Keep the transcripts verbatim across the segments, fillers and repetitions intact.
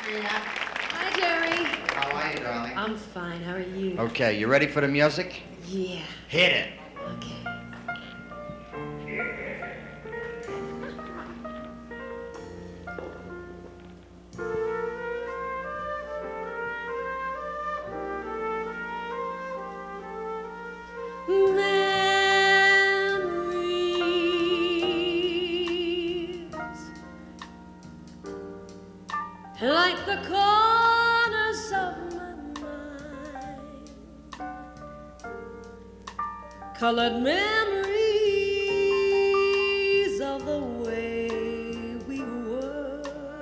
Hi, Jerry. How are you, darling? I'm fine. How are you? Okay, you ready for the music? Yeah. Hit it. Okay. Like the corners of my mind, colored memories of the way we were,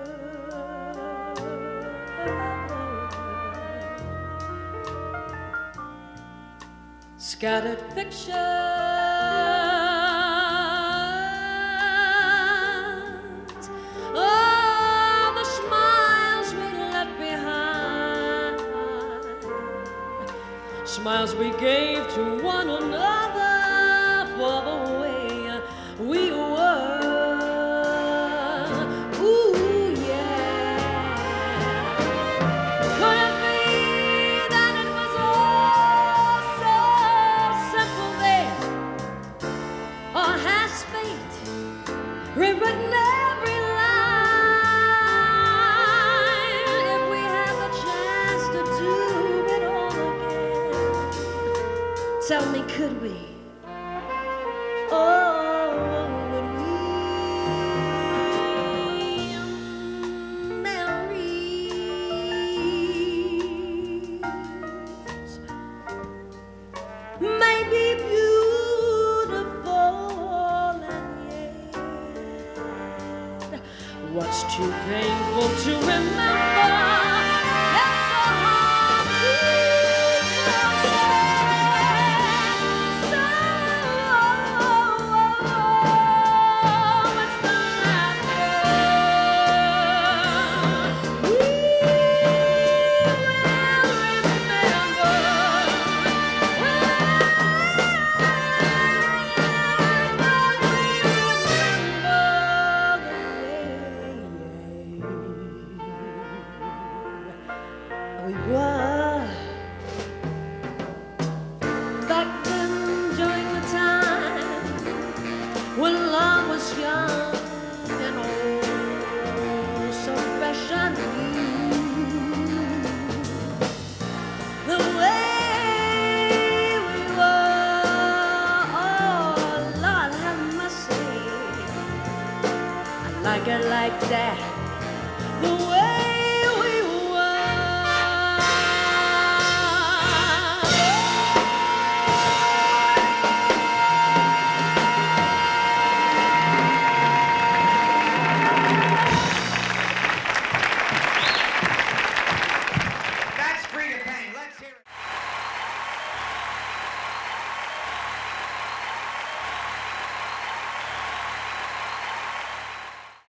scattered pictures smiles we gave to one another for the way we were. Ooh, yeah. Could it be that it was all so simple then? Or has fate rewritten every line? If we had the chance to do it all again, tell me, could we? Oh, would we? Memories may be beautiful, and yet what's too painful to remember? It's so hard to we were back then, during the time when love was young and oh, so fresh and new. The way we were, oh Lord have mercy, I like it like that. The way